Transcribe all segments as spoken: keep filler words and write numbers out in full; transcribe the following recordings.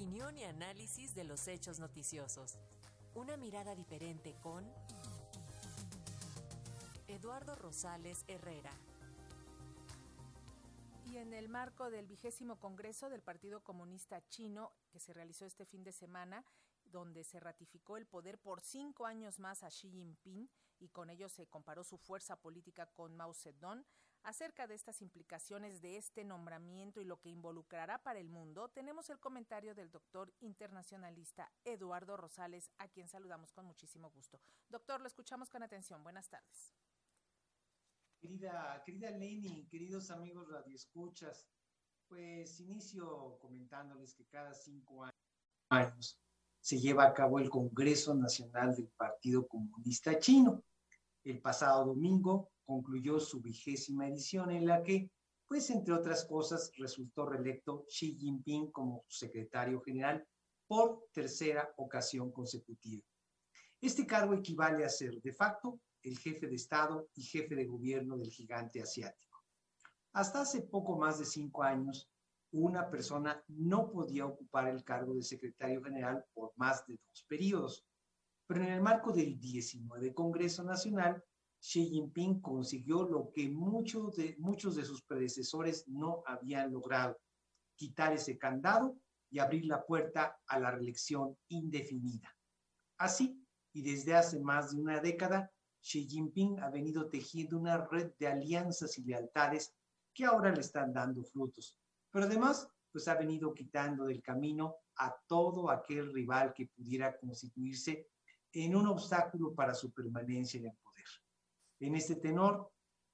Opinión y análisis de los hechos noticiosos. Una mirada diferente con Eduardo Rosales Herrera. Y en el marco del vigésimo Congreso del Partido Comunista Chino, que se realizó este fin de semana, donde se ratificó el poder por cinco años más a Xi Jinping y con ello se comparó su fuerza política con Mao Zedong, acerca de estas implicaciones de este nombramiento y lo que involucrará para el mundo, tenemos el comentario del doctor internacionalista Eduardo Rosales, a quien saludamos con muchísimo gusto. Doctor, lo escuchamos con atención. Buenas tardes. Querida, querida Leni, queridos amigos radioescuchas, pues inicio comentándoles que cada cinco años se lleva a cabo el Congreso Nacional del Partido Comunista Chino. El pasado domingo concluyó su vigésima edición en la que, pues entre otras cosas, resultó reelecto Xi Jinping como secretario general por tercera ocasión consecutiva. Este cargo equivale a ser de facto el jefe de Estado y jefe de gobierno del gigante asiático. Hasta hace poco más de cinco años, una persona no podía ocupar el cargo de secretario general por más de dos periodos. Pero en el marco del diecinueve Congreso Nacional, Xi Jinping consiguió lo que muchos de, muchos de sus predecesores no habían logrado: quitar ese candado y abrir la puerta a la reelección indefinida. Así, y desde hace más de una década, Xi Jinping ha venido tejiendo una red de alianzas y lealtades que ahora le están dando frutos. Pero además, pues ha venido quitando del camino a todo aquel rival que pudiera constituirse en un obstáculo para su permanencia en el poder. En este tenor,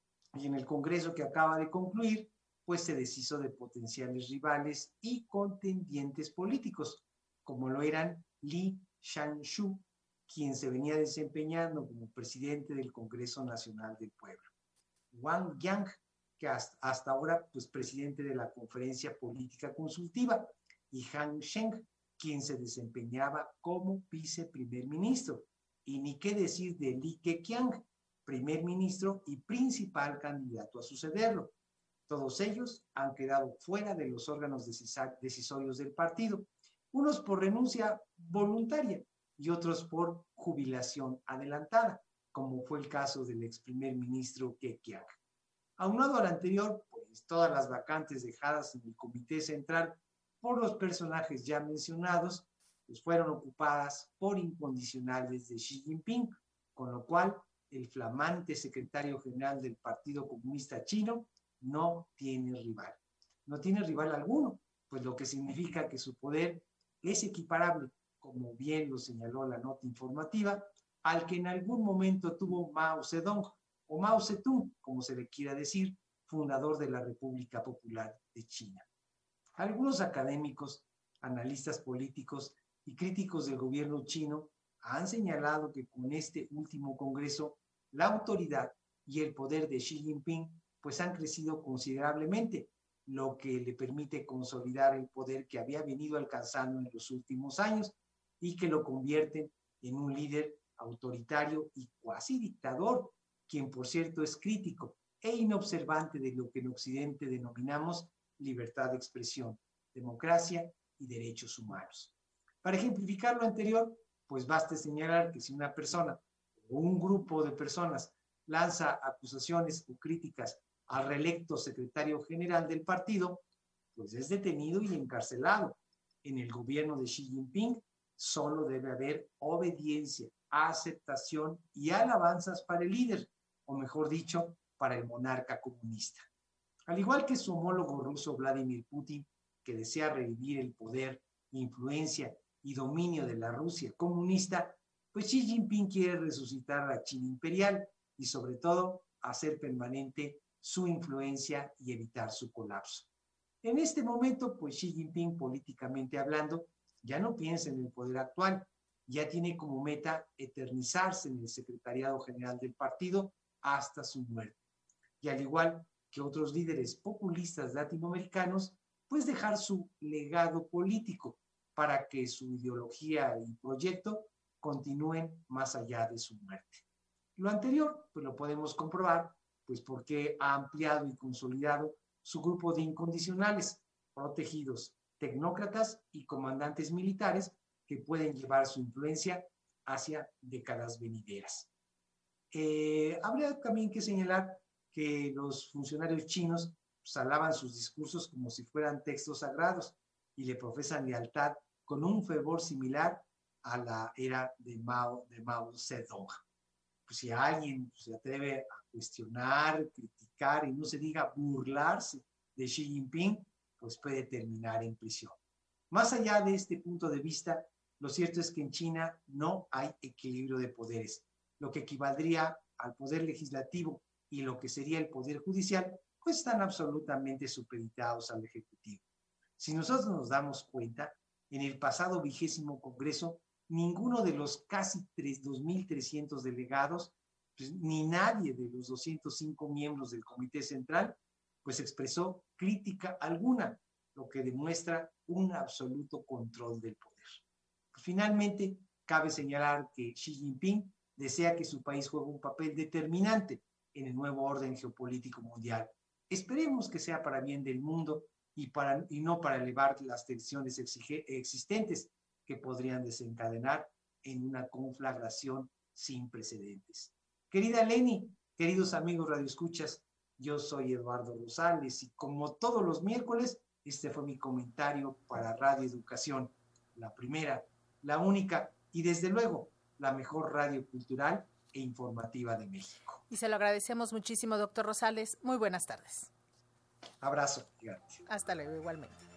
y en el Congreso que acaba de concluir, pues se deshizo de potenciales rivales y contendientes políticos, como lo eran Li Shanshu, quien se venía desempeñando como presidente del Congreso Nacional del Pueblo; Wang Yang, que hasta, hasta ahora pues presidente de la Conferencia Política Consultiva; y Han Sheng, quien se desempeñaba como viceprimer ministro; y ni qué decir de Li Keqiang, primer ministro y principal candidato a sucederlo. Todos ellos han quedado fuera de los órganos decisorios del partido, unos por renuncia voluntaria y otros por jubilación adelantada, como fue el caso del ex primer ministro Keqiang. Aunado al anterior, pues todas las vacantes dejadas en el Comité Central por los personajes ya mencionados, pues fueron ocupadas por incondicionales de Xi Jinping, con lo cual el flamante secretario general del Partido Comunista Chino no tiene rival. No tiene rival alguno, pues lo que significa que su poder es equiparable, como bien lo señaló la nota informativa, al que en algún momento tuvo Mao Zedong, o Mao Zedong, como se le quiera decir, fundador de la República Popular de China. Algunos académicos, analistas políticos y críticos del gobierno chino han señalado que con este último congreso, la autoridad y el poder de Xi Jinping pues han crecido considerablemente, lo que le permite consolidar el poder que había venido alcanzando en los últimos años y que lo convierte en un líder autoritario y cuasi dictador, quien por cierto es crítico e inobservante de lo que en Occidente denominamos libertad de expresión, democracia y derechos humanos. Para ejemplificar lo anterior, pues basta señalar que si una persona o un grupo de personas lanza acusaciones o críticas al reelecto secretario general del partido, pues es detenido y encarcelado. En el gobierno de Xi Jinping solo debe haber obediencia, aceptación y alabanzas para el líder, o mejor dicho, para el monarca comunista. Al igual que su homólogo ruso Vladimir Putin, que desea revivir el poder, influencia y dominio de la Rusia comunista, pues Xi Jinping quiere resucitar la China imperial y sobre todo hacer permanente su influencia y evitar su colapso. En este momento, pues Xi Jinping, políticamente hablando, ya no piensa en el poder actual, ya tiene como meta eternizarse en el secretariado general del partido hasta su muerte. Y al igual que otros líderes populistas latinoamericanos, pues dejar su legado político para que su ideología y proyecto continúen más allá de su muerte. Lo anterior, pues lo podemos comprobar, pues porque ha ampliado y consolidado su grupo de incondicionales, protegidos tecnócratas y comandantes militares que pueden llevar su influencia hacia décadas venideras. Eh, habría también que señalar que los funcionarios chinos pues, alaban sus discursos como si fueran textos sagrados y le profesan lealtad con un fervor similar a la era de Mao, de Mao Zedong. Pues si alguien se atreve a cuestionar, criticar y no se diga burlarse de Xi Jinping, pues puede terminar en prisión. Más allá de este punto de vista, lo cierto es que en China no hay equilibrio de poderes, lo que equivaldría al poder legislativo y lo que sería el poder judicial, pues están absolutamente supeditados al ejecutivo. Si nosotros nos damos cuenta, en el pasado vigésimo congreso, ninguno de los casi dos mil trescientos delegados, pues, ni nadie de los doscientos cinco miembros del Comité Central, pues expresó crítica alguna, lo que demuestra un absoluto control del poder. Pues, finalmente, cabe señalar que Xi Jinping desea que su país juegue un papel determinante en el nuevo orden geopolítico mundial. Esperemos que sea para bien del mundo y, para, y no para elevar las tensiones exige, existentes que podrían desencadenar en una conflagración sin precedentes. Querida Leni, queridos amigos radioescuchas, yo soy Eduardo Rosales y como todos los miércoles, este fue mi comentario para Radio Educación, la primera, la única y desde luego la mejor radio cultural e informativa de México. Y se lo agradecemos muchísimo, doctor Rosales. Muy buenas tardes. Abrazo gigante. Hasta luego, igualmente.